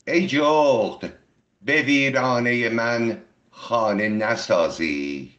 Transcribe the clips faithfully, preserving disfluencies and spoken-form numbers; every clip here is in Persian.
ای جغد به ویرانه من خانه نسازی،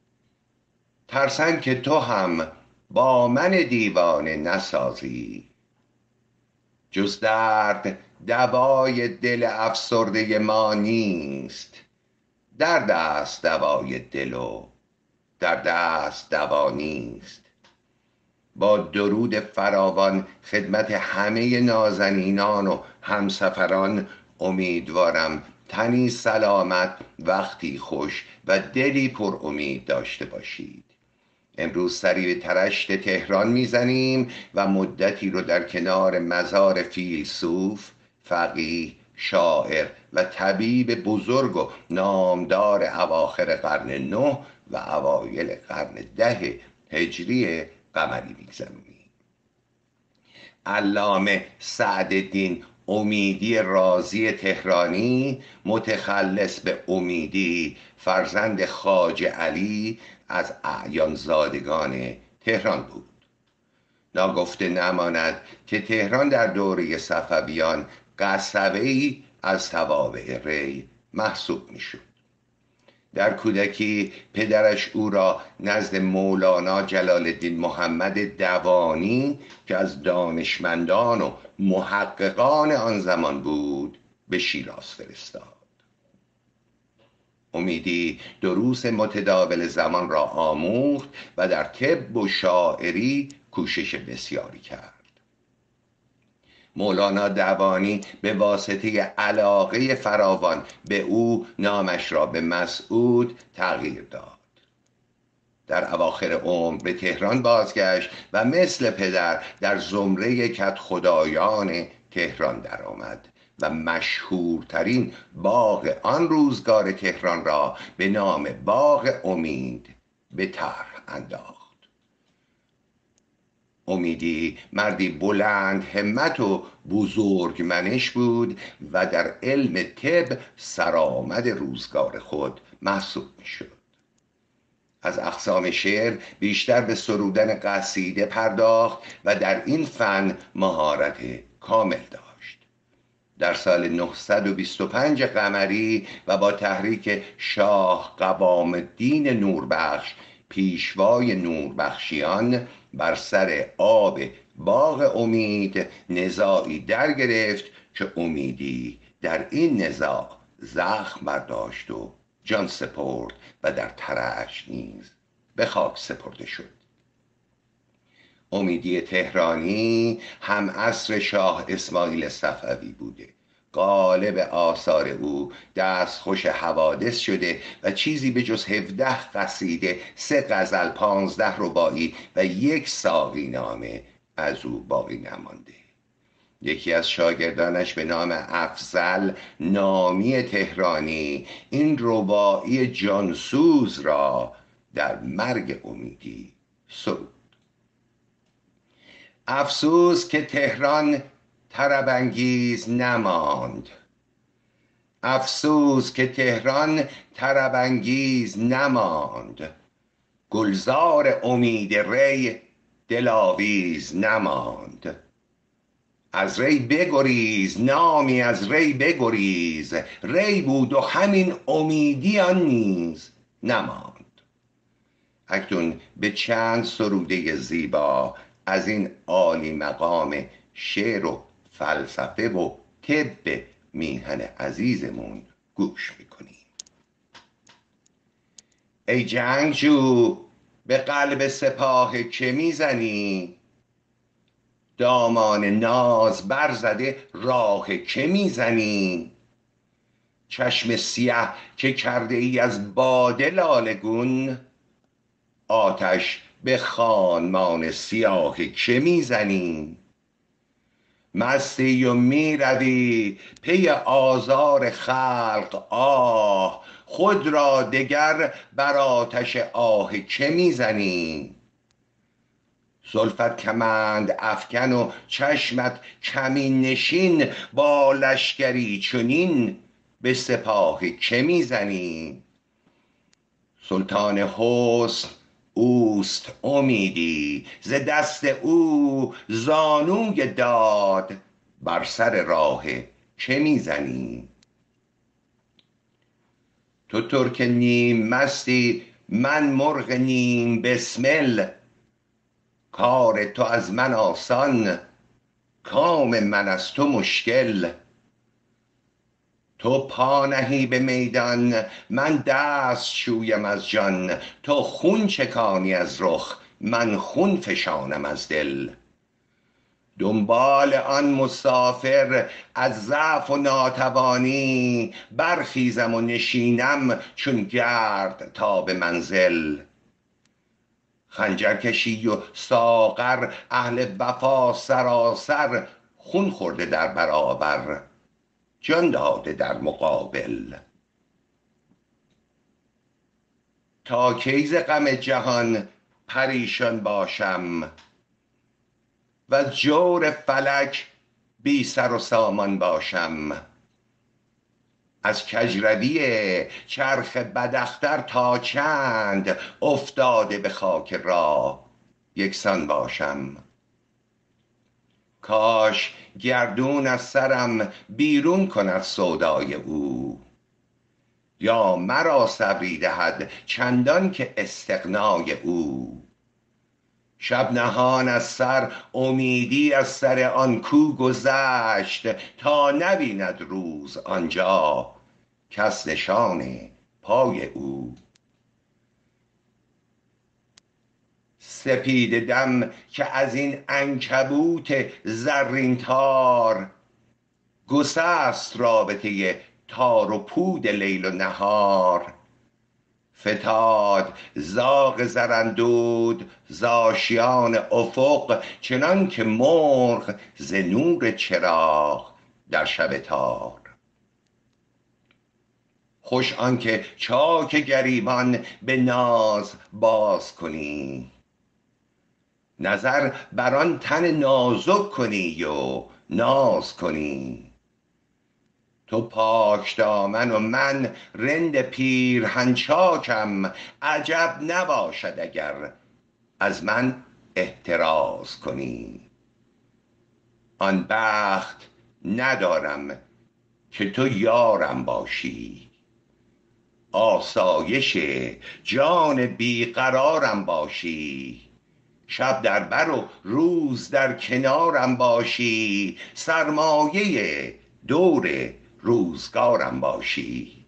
ترسم که تو هم با من دیوانه نسازی. جز درد دوای دل افسرده ما نیست، درد است دوای دل و درد است دوا نیست. با درود فراوان خدمت همه نازنینان و همسفران، امیدوارم تنی سلامت، وقتی خوش و دلی پر امید داشته باشید. امروز سری به ترشت تهران میزنیم و مدتی رو در کنار مزار فیلسوف، فقیه، شاعر و طبیب بزرگ و نامدار اواخر قرن نه و اوایل قرن ده هجری قمری میگذرونیم. علامه سعدالدین امیدی رازی تهرانی، متخلص به امیدی، فرزند خواجه علی، از اعیان زادگان تهران بود. ناگفته نماند که تهران در دوره صفویان قصبه‌ای از توابع ری محسوب میشد. در کودکی پدرش او را نزد مولانا جلال الدین محمد دوانی که از دانشمندان و محققان آن زمان بود به شیراز فرستاد. امیدی دروس متداول زمان را آموخت و در طب و شاعری کوشش بسیاری کرد. مولانا دوانی به واسطه علاقه فراوان به او نامش را به مسعود تغییر داد. در اواخر عمر به تهران بازگشت و مثل پدر در زمره کدخدایان تهران درآمد و مشهورترین باغ آن روزگار تهران را به نام باغ امید به طرح انداخت. امیدی مردی بلند همت و بزرگ منش بود و در علم طب سرآمد روزگار خود محسوب می شد. از اقسام شعر بیشتر به سرودن قصیده پرداخت و در این فن مهارت کامل داشت. در سال نهصد و بیست و پنج قمری و با تحریک شاه قوام الدین نوربخش، پیشوای نوربخشیان، بر سر آب باغ امید نزاعی در گرفت که امیدی در این نزاع زخم برداشت و جان سپرد و در ترشت نیز به خاک سپرده شد. امیدی تهرانی هم عصر شاه اسماعیل صفوی بوده. غالب آثار او دستخوش حوادث شده و چیزی به جز هفده قصیده، سه غزل، پانزده رباعی و یک ساقی نامه از او باقی نمانده. یکی از شاگردانش به نام افضل نامی تهرانی این رباعی جانسوز را در مرگ امیدی سرود. افسوس که تهران طرب انگیز نماند، افسوس که تهران طرب انگیز نماند، گلزار امید ری دلاویز نماند. از ری بگریز نامی از ری بگریز، ری بود و همین امیدی آن نیز نماند. اکنون به چند سروده زیبا از این عالی مقام شعر و فلسفه و طب میهن عزیزمون گوش میکنیم. ای جنگجو به قلب سپاه که میزنی، دامان ناز برزده راه که میزنی. چشم سیه که کرده ای از باده لاله گون، آتش به خانمان سیاه که میزنی. مستی و میروی پی آزار خلق آه، خود را دگر بر آتش آه که میزنی. زلفت کمند افکن و چشمت کمین نشین، با لشکری چنین به سپاه که میزنی. سلطان حسن اوست امیدی، ز دست او زانوی داد بر سر راه چه میزنی؟ تو ترک نیم مستی، من مرغ نیم بسمل. کار تو از من آسان، کام من از تو مشکل. تو پا نهی به میدان، من دست شویم از جان. تو خون چکانی از رخ، من خون فشانم از دل. دنبال آن مسافر از ضعف و ناتوانی، برخیزم و نشینم چون گرد تا به منزل. خنجرکشی و ساغر، اهل وفا سراسر، خون خورده در برابر، جان داده در مقابل. تا کی ز غم جهان پریشان باشم، و جور فلک بی سر و سامان باشم. از کجروی چرخ بداختر تا چند، افتاده به خاک راه یکسان باشم. کاش گردون از سرم بیرون کند سودای او، یا مرا صبری دهد چندان که استغنای او. شب نهان از سر امیدی از سر آن کو گذشت، تا نبیند روز آنجا کس نشان پای او. سپیده دم که از این عنکبوت زرین تار، گسست رابطه تار و پود لیل و نهار. فتاد زاغ زراندود ز آشیان افق، چنان که مرغ ز نور چراغ در شب تار. خوش آنکه چاک گریبان به ناز باز کنی، نظر بر آن تن نازک کنی و ناز کنی. تو پاک دامن و من رند پیرهن چاکم، عجب نباشد اگر از من احتراز کنی. آن بخت ندارم که تو یارم باشی، آسایش جان بیقرارم باشی. شب در بر و روز در کنارم باشی، سرمایه دور روزگارم باشی.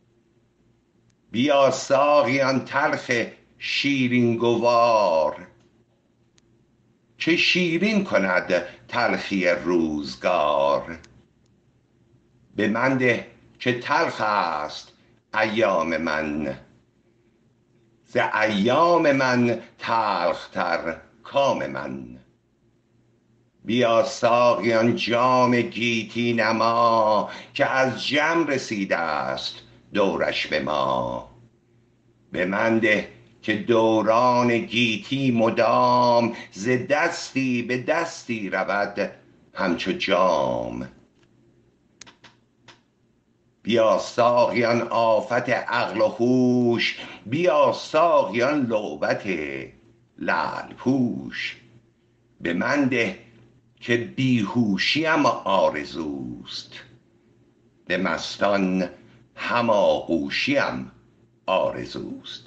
بیا ساقی آن تلخ شیرین گوار، چه شیرین کند تلخی روزگار. به من ده که تلخ است ایام من، ز ایام من تلخ تر کام من. بیا ساقی آن جام گیتی نما، که از جم رسیده است دورش به ما. به من ده که دوران گیتی مدام، ز دستی به دستی رود همچو جام. بیا ساقی آن آفت عقل و هوش، بیا ساقی آن لعبت لعل پوش. به من ده که بیهوشیم آرزوست، به مستان هماغوشیم آرزوست.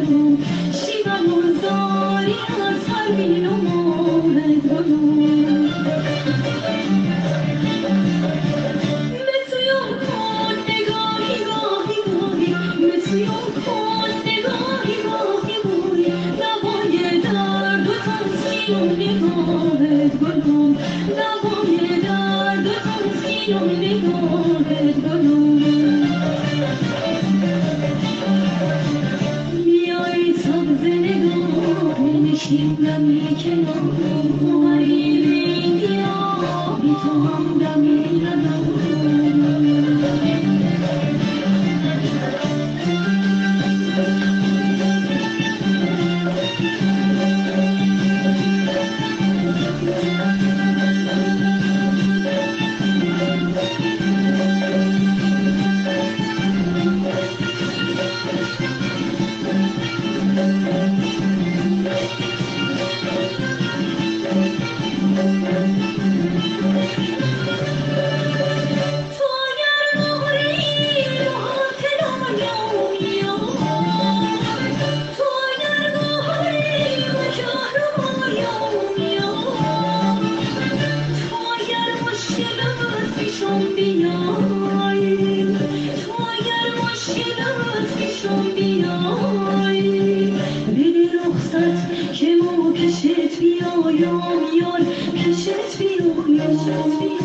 گلوم شیون و زاری از پروین و ماه گلوم به تویم کن نگاهی گاهی گاهی به تویم کن نگاهی گاهی گاهی دوای درد و تنزی و نگاهت گلوم دوای درد و تنزی و نگاهت گلوم بیای سبز نگاه نشین دمی کنار غریبی بیا بی تو هم دمی ندارم که ما کشت بیایم یار کشت بیایم